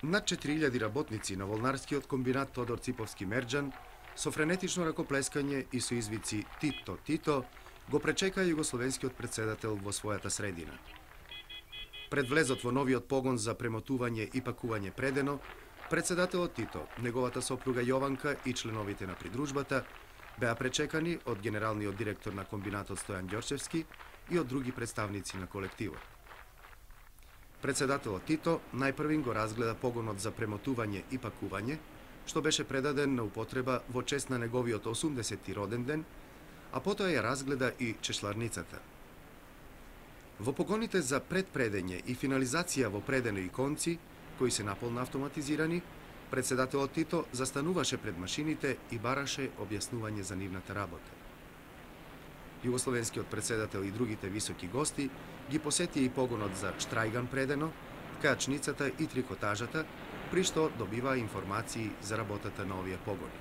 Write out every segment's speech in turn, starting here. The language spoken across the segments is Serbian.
Над 4000 работници на волнарскиот комбинат Тодор Циповски Мерџан со френетично ракоплескање и со извици «Тито, Тито» го пречекаа југословенскиот претседател во својата средина. Пред влезот во новиот погон за премотување и пакување предено, претседателот Тито, неговата сопруга Јованка и членовите на придружбата беа пречекани од генералниот директор на комбинатот Стојан Ѓорчевски и од други представници на колективот. Претседателот Тито најпрвин го разгледа погонот за премотување и пакување, што беше предаден на употреба во чест на неговиот 80-ти роден ден, а потоа ја разгледа и чешларницата. Во погоните за предпредење и финализација во предено и конци, кои се наполно автоматизирани, претседателот Тито застануваше пред машините и бараше објаснување за нивната работа. Југословенскиот претседател и другите високи гости ги посетија и погонот за штрајган предено, ткачницата и трикотажата, при што добиваа информации за работата на овие погони.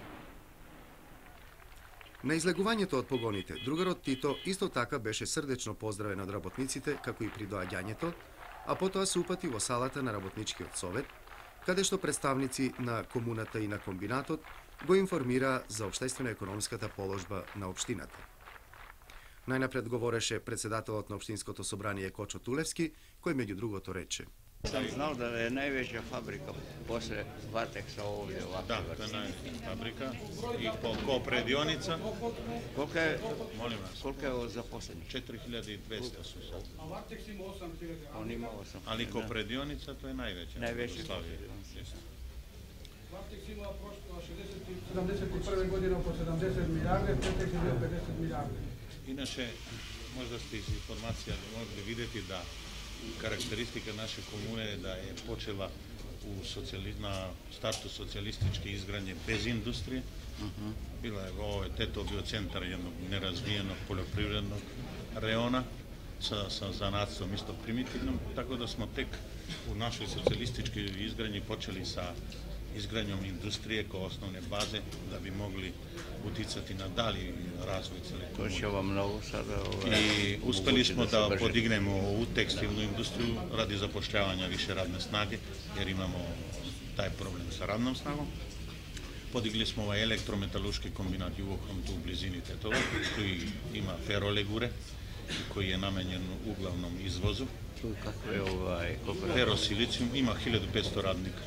На излегувањето од погоните, другарот Тито исто така беше срдечно поздравен од работниците, како и при доаѓањето, а потоа се упати во салата на работничкиот совет, каде што представници на комуната и на комбинатот го информираа за општествено-економската положба на општината. Најнапред говореше претседателот на Општинското собрание Кочо Тулевски, кој меѓу другото рече: Sam znao da je najveća fabrika posle Varteksa ovdje ovakve Da, to je najveća fabrika i ko predionica. Koliko je, Molim vas, koliko je ovo zaposlenih? 4200 su sad. On ima 8. Ali ko predionica to je najveća. Najveća Slavije. Varteks ima 71. godine oko 70 milijarde, Petek je bio 50 milijarde. Inače, možda ste iz informacija mogli vidjeti da karakteristika naše komune je da je počela na startu socijalističke izgradnje bez industrije. Ovo je Teto bio centar jednog nerazvijenog poljoprivrednog reona sa zanatstvom isto primitivnom, tako da smo tek u našoj socijalističkoj izgradnji počeli sa izgradnjom industrije kao osnovne baze da bi mogli uticati na dalji razvoj cele komune. To će vam mnogo sada... I uspeli smo da podignemo ovu tekstilnu industriju radi zapošljavanja više radne snage, jer imamo taj problem sa radnom snagom. Podigli smo ovaj elektrometalurški kombinat Jugohrom tu u blizini Tetova, koji ima ferolegure, koji je namenjen uglavnom izvozu. Ferosilicijum ima 1500 radnika.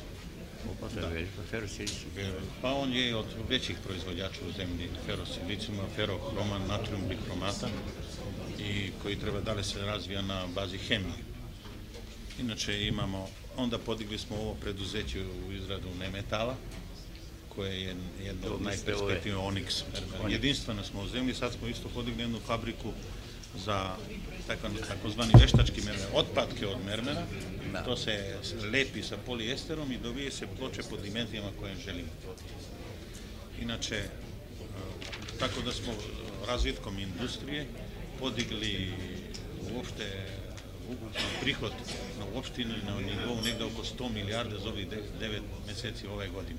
Pa on je od većih proizvođača u zemlji ferosilicijuma, ferohroma, natrijum bihromata i koji treba dalje se razvija na bazi hemije. Inače imamo, onda podigli smo ovo preduzeće u izradu nemetala, koje je jedno od najperspektivnijih Onyx. Jedinstveno smo u zemlji, sad smo isto podigli jednu fabriku za takozvani veštački mermer, otpadke od mermera. To se lepi sa polijesterom i dobije se ploče po dimenzijama koje želimo. Inače, tako da smo razvitkom industrije podigli uopšte prihod na opštini na nivou negde oko 100 milijarde za ovih 9 meseci ove godine.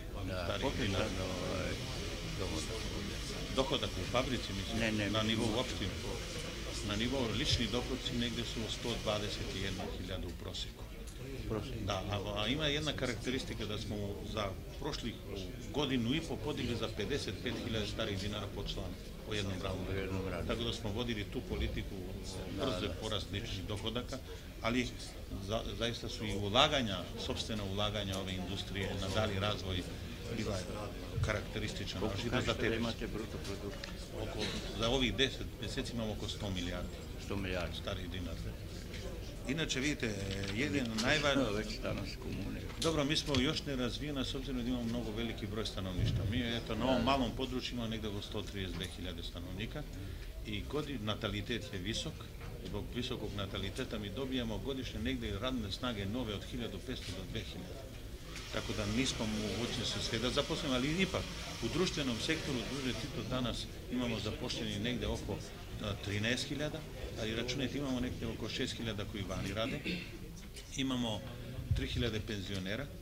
Dohodak u fabrici, mislim, na nivou opštine. Na nivou lični dohodci negde su 121.000 u proseku. Da, a ima jedna karakteristika da smo za prošlih godinu i po podigli za 55.000 starih dinara po članu, po jednom radu. Tako da smo vodili tu politiku brze porast ličnih dohodaka, ali zaista su i ulaganja, sopstvena ulaganja ove industrije na dalji razvoj bila karakteristična. Koliko imate bruto produkt? Za ovih 10 meseci imamo oko 100 milijardi. 100 milijardi. Starih dinara. Inače, vidite, jedino najvažnije... Dobro, mi smo još nerazvijena s obzirom da imamo mnogo veliki broj stanovništva. Mi, eto, na ovom malom području imamo negde oko 132.000 stanovnika i natalitet je visok. Zbog visokog nataliteta mi dobijamo godišnje negde radne snage nove od 1500 do 2000. Tako da nismo mogućnosti sve da zaposlimo, ali ipak u društvenom sektoru druže Tito danas imamo zaposleni negde oko 13.000, ali računajte imamo negde oko 6.000 koji vani rade, imamo 3.000 penzionera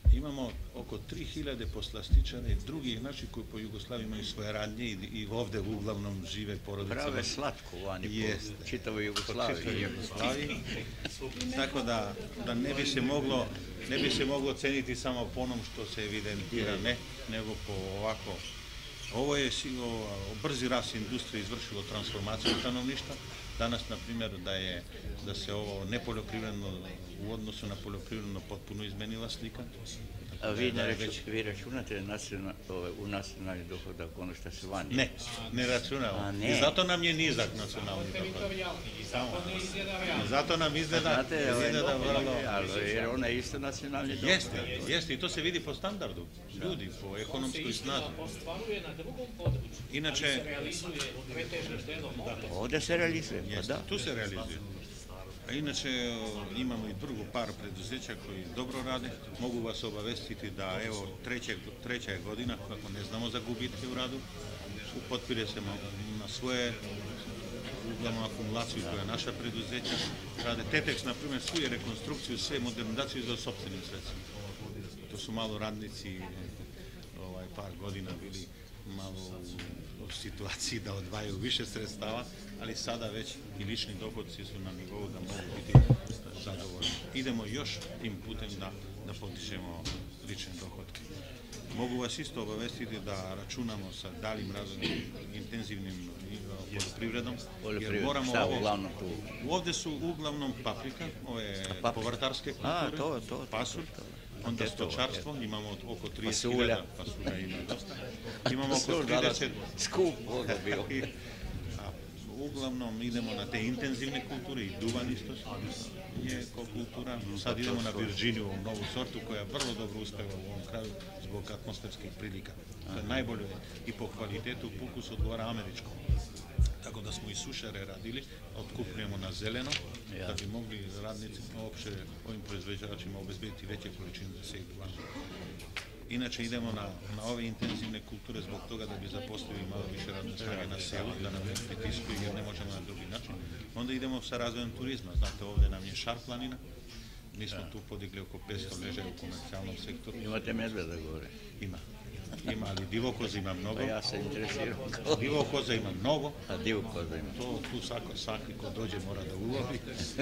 Imamo oko 3000 poslastičara i drugih naših koji po Jugoslaviji imaju svoje radnje i ovdje uglavnom žive porodicama. Prave slatko vani po čitavoj Jugoslaviji. Tako da ne bi se moglo ceniti samo po onom što se evidentira, ne, nego po ovako. Ovo je brzi rast industrije izvršilo transformaciju stanovništva. Danas, na primjer, da se ovo nepoljoprivredno u odnosu na poljoprivredno potpuno izmenila slika. A vi računate u nacionalni dohodak ono što se vani? Ne računamo. I zato nam je nizak nacionalni dohodak. Zato nam izgleda vrlo... Jer ona je isto nacionalni dohodak. Jeste, i to se vidi po standardu ljudi, po ekonomskoj snazi. Inače... Ovdje se realizuje, pa da. Tu se realizuje. A inače imamo i drugu par preduzeća koji dobro rade. Mogu vas obavestiti da evo treća je godina kako ne znamo za gubitke u radu. Potpire se na svoje uglavnom akumulaciju koja naša preduzeća rade. Tetex, na primjer, svu je rekonstrukciju, sve modernizaciju za sopstvenim sredstvima. To su malo radnici par godina bili malo u situaciji da odvajaju više sredstava, ali sada već i lični dohodci su na nivou da mogu biti zadovoljni. Idemo još tim putem da potičemo lične dohodke. Mogu vas isto obavestiti da računamo sa daljim razvojem intenzivnim poljoprivredom. Jer moramo ovdje su uglavnom paprika, ove povrtarske kulture, pasulj, onda stočarstvo, imamo oko 30.000 pasulja, ima dosta. Imamo oko 30... Skup voda bio. Uglavnom idemo na te intenzivne kulture i duvan isto je kao kultura. Sad idemo na Virginiju, novu sortu koja vrlo dobro uspeva u ovom kraju zbog atmosferskih prilika. To je najbolje i po kvalitetu ukus odgovara američkom. Tako da smo i sušare radili, otkupljujemo na zeleno, da bi mogli radnicima uopće ovim proizvođačima obezbediti veće količine da se ih duvan. Inače idemo na ove intenzivne kulture zbog toga da bi zaposlili malo više radne snage na selu, da nam ne pritiskuju jer ne možemo na drugi način. Onda idemo sa razvojem turizma. Znate, ovdje nam je Šar planina. Mi smo tu podigli oko 500 ležaja u komercijalnom sektoru. Imate medveda gore? Ima, ali divokoza ima mnogo. Pa ja se interesiram. Divokoza ima mnogo. A divokoza ima? Tu svaki ko dođe mora da ulovi.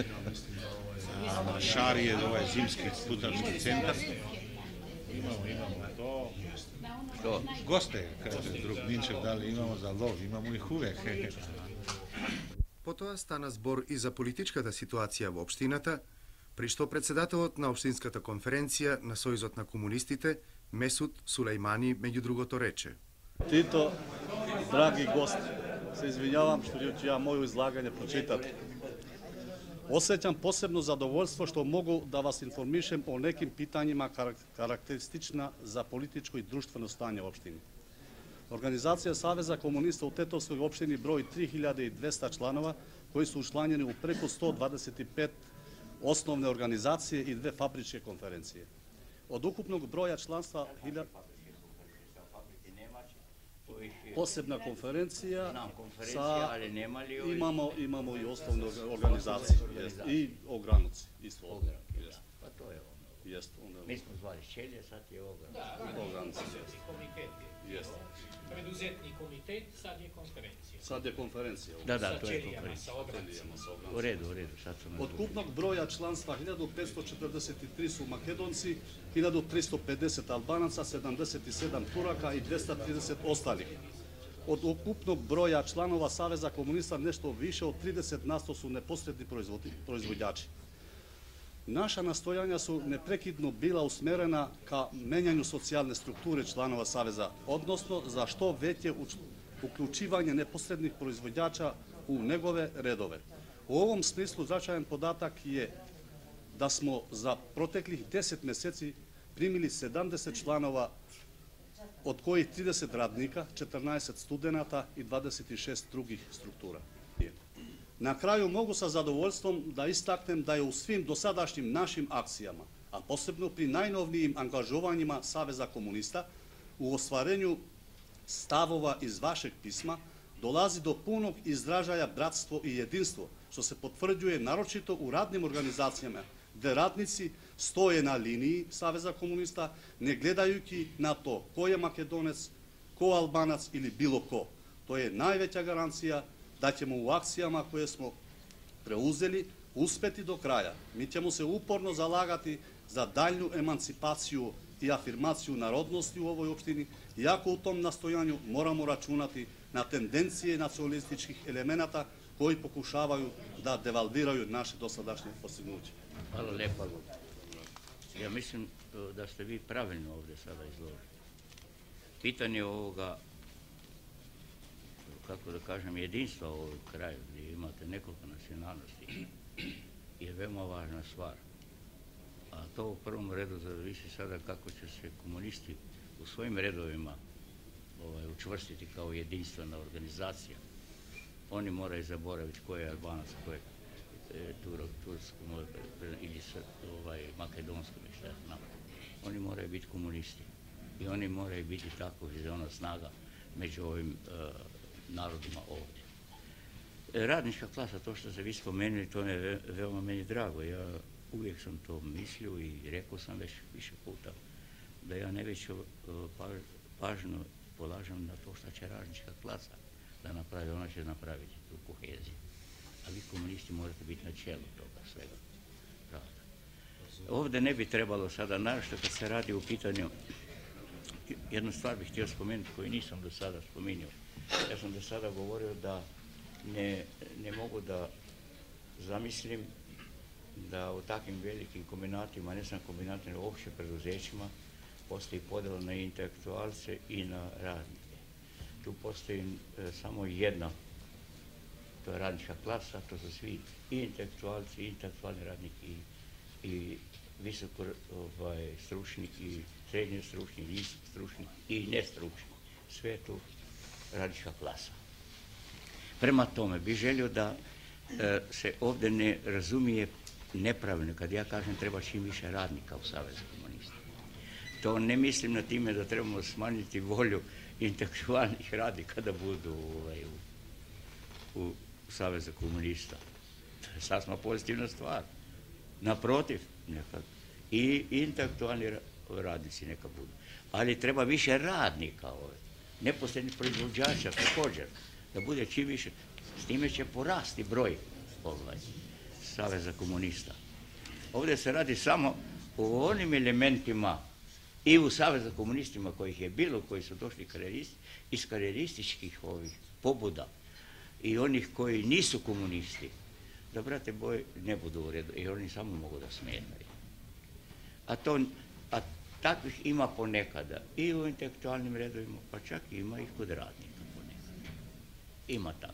Šar je zimski putački centar. Imamo to. Goste, kaže drug Minčev, da li imamo za lov, imamo ih uvek. Потоа стана збор и за политичката ситуација во општината, при што председателот на општинската конференција на Сојузот на комунистите, Месут Сулејмани, меѓу другото рече. Тито, драги гости, се извинјавам што ќе ја мојо излагање прочитате. Осеќам посебно задоволство што могу да вас информишем о неким питањима карактеристична за политичко и друштвено стање во општини. Организација Савеза комуниста у Тетовској општини брои 3200 чланова, кои се учланени у преку 125 основни организации и 2 фабрички конференции. Од укупног броја чланства посебна конференција имамо и основни организации и огранци исто. Pa to je ono. Jeste. Mi smo zvali Šćelje, sad je Ogranci. Jeste. Preduzetni komitet, sad je konferencija. Sad je konferencija. Da, to je konferencija. U redu, sad su nas Od kupnog broja članstva 1543 su Makedonci, 1350 Albanaca, 77 Turaka i 230 ostalih. Od ukupnog broja članova Saveza komunista nešto više od 30% su neposredni proizvođači. Naša nastojanja su neprekidno bila usmerena ka menjanju socijalne strukture članova Saveza, odnosno za što veće uključivanje neposrednih proizvođača u njegove redove. U ovom smislu značajan podatak je da smo za proteklih 10 mjeseci primili 70 članova, od kojih 30 radnika, 14 studenata i 26 drugih struktura. Na kraju mogu sa zadovoljstvom da istaknem da je u svim dosadašnjim našim akcijama, a posebno pri najnovnijim angažovanjima Saveza komunista, u ostvarenju stavova iz vašeg pisma dolazi do punog izražaja bratstvo i jedinstvo, što se potvrđuje naročito u radnim organizacijama, gdje radnici stoje na liniji Saveza komunista, ne gledajući na to ko je Makedonec, ko Albanac ili bilo ko. To je najveća garancija da ćemo u akcijama koje smo preuzeli uspeti do kraja. Mi ćemo se uporno zalagati za daljnju emancipaciju i afirmaciju narodnosti u ovoj opštini, iako u tom nastojanju moramo računati na tendencije nacionalističkih elemenata koji pokušavaju da devalviraju naše dosadašnje postignuće. Hvala lijepa. Ja mislim da ste vi pravilno ovdje sada izložili. Pitanje ovoga, kako da kažem, jedinstva u ovom kraju gdje imate nekoliko nacionalnosti je veoma važna stvar. A to u prvom redu zavisi sada kako će se komunisti u svojim redovima učvrstiti kao jedinstvena organizacija. Oni moraju zaboraviti ko je Albanac, ko je tursko ili makedonsko, šta ja znam. Oni moraju biti komunisti i oni moraju biti tako viziona snaga među ovim narodima ovdje. Radnička klasa, to što ste vi spomenuli, to je veoma meni drago. Ja uvijek sam to mislio i rekao sam već više puta da ja najveću pažnju polažem na to što će radnička klasa da napravi, ona će napraviti tu koheziju. A vi komunisti morate biti na čelu toga svega rada. Ovdje ne bi trebalo sada, naročito kad se radi u pitanju, jednu stvar bih htio spomenuti koju nisam do sada spominjao. Ja sam do sada govorio da ne mogu da zamislim da u takvim velikim kombinatima, ne samo kombinatima, nego uopće preduzećima, postoji podjela na intelektualce i na radnike. Tu postoji samo jedna, to je radnička klasa, to su svi i intelektualci, i intelektualni radnici, i visoko stručni, i srednje stručni, i nisko stručni, i nestručni. Sve je tu radnička klasa. Prema tome, bih želio da se ovdje ne razumije nepravilno kad ja kažem treba čim više radnika u Savezu komunista. To ne mislim na time da trebamo smanjiti volju intelektualnih radnika da budu u Savezu komunista. To je sasma pozitivna stvar. Naprotiv, neka i intelektualni radnici neka budu. Ali treba više radnika ovdje. Neposrednih proizvođača također. Da bude čim više. S time će porasti broj Saveza komunista. Ovdje se radi samo o onim elementima i u Saveza komunistima kojih je bilo, koji su došli iz karijerističkih pobuda i onih koji nisu komunisti, da, brate boj, ne budu u redu, jer oni samo mogu da smetaju. A takvih ima ponekada i u intelektualnim redovima, pa čak ima ih kod radnika ponekada. Ima tako.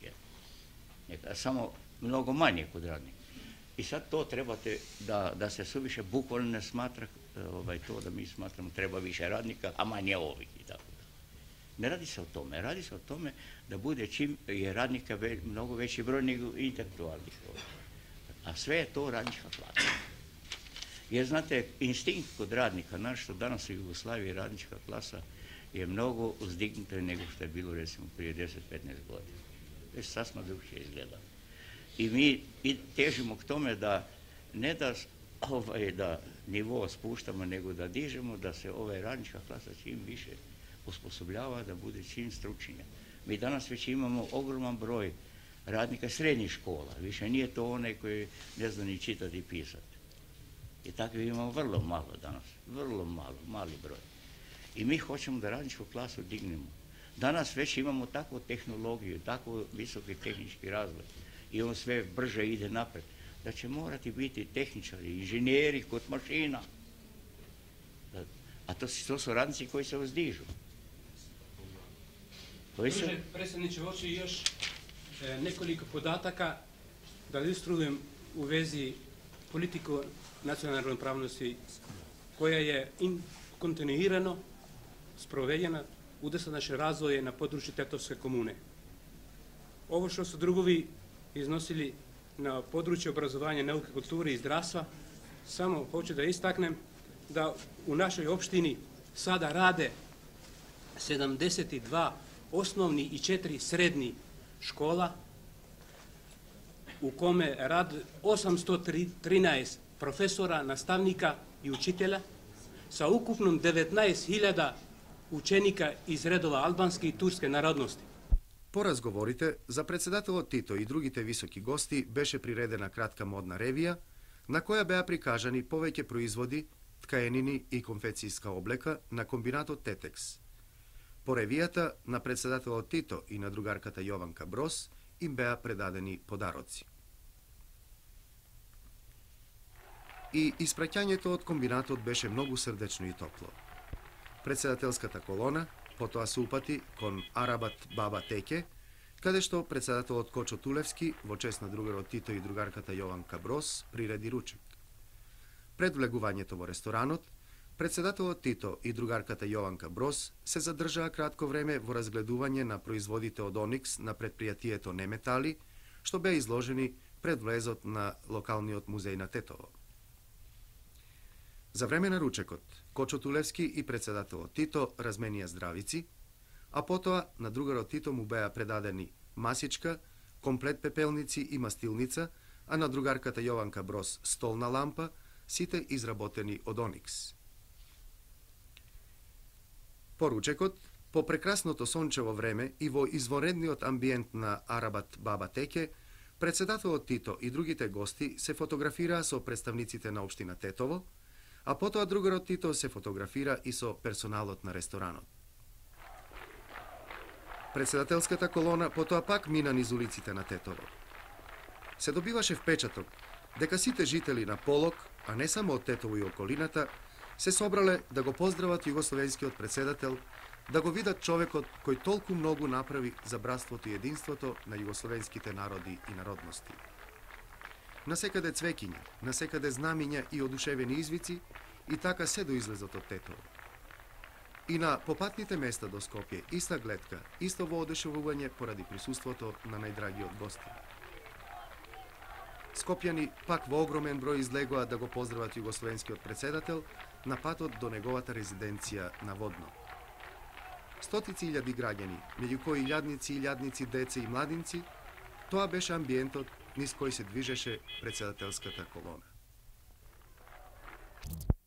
Samo mnogo manje kod radnika. I sad to trebate da se suviše bukvalno ne smatra to da mi smatramo treba više radnika, a manje ovih i tako da. Ne radi se o tome. Radi se o tome da bude čim je radnika mnogo veći broj nego intelektualnih. A sve je to radnička klasa. Jer znate, instinkt kod radnika, našto danas u Jugoslaviji radnička klasa je mnogo uzdignuta nego što je bilo recimo prije 10-15 godina. Već sasma drugčije izgleda. I mi težimo k tome da ne da nivo spuštamo, nego da dižemo, da se radnička klasa čim više osposobljava, da bude čim stručnija. Mi danas već imamo ogroman broj radnika srednjih škola. Više nije to onaj koji ne zna ni čitati i pisati. I takvi imamo vrlo malo danas. Vrlo malo, mali broj. I mi hoćemo da radničku klasu dignemo. Danas već imamo takvu tehnologiju, tako visoki tehnički razvoj i on sve brže ide napred, da će morati biti tehničari, inženjeri kod mašina. A to su radnici koji se uzdižu. Predsjedniče, hoću još nekoliko podataka da ilustrujem u vezi politiku nacionalne ravnopravnosti koja je kontinuirano sprovedena u dosadašnjem razvoju na području Tetovske komune. Ovo što su drugovi iznosili na području obrazovanja, nauke, kulture i zdravstva, samo hoću da istaknem da u našoj opštini sada rade 72 osnovni i 4 srednji škola, u kome rad 813 професора, наставника и учителя, sa ukupnom 19.000 učenika iz redova albanske i turske narodnosti. По разговорите, за председателот Тито и другите високи гости беше приредена кратка модна ревија, на која беа прикажани повеќе производи, ткаенини и конфекцијска облека на комбинатот Тетекс. По ревијата на председателот Тито и на другарката Јованка Брос им беа предадени подароци. И испраќањето од комбинатот беше многу срдечно и топло. Председателската колона потоа се упати кон Арабат Баба Теке, каде што председателот Кочо Тулевски во чест на другарот Тито и другарката Јованка Брос приреди ручек. Пред влегувањето во ресторанот, председателот Тито и другарката Јованка Брос се задржаа кратко време во разгледување на производите од оникс на предпријатието Неметали, што беа изложени пред влезот на локалниот музеј на Тетово. За време на ручекот, Кочо Тулевски и председателот Тито разменија здравици, а потоа на другарот Тито му беа предадени масичка, комплет пепелници и мастилница, а на другарката Јованка Брос столна лампа, сите изработени од оникс. По ручекот, по прекрасното сончево време и во изворедниот амбиент на Арабат Баба Теке, председателот Тито и другите гости се фотографираа со представниците на општина Тетово, а потоа другарот Тито се фотографира и со персоналот на ресторанот. Председателската колона потоа пак мина низ улиците на Тетово. Се добиваше впечаток дека сите жители на Полок, а не само од Тетово и околината, се собрале да го поздрават југословенскиот председател, да го видат човекот кој толку многу направи за братството и единството на југословенските народи и народности. Насекаде цвеќиња, насекаде знамиња и одушевени извици, и така се до излезот од Тетово. И на попатните места до Скопје иста гледка, исто воодушевување поради присуството на најдрагиот гости. Скопјани пак во огромен број излегоа да го поздрават југословенскиот председател на патот до неговата резиденција на Водно. Стотици илјади граѓани, меѓу кои илјадници, деца и младинци, тоа беше амбиентот низ кој се движеше председателската колона.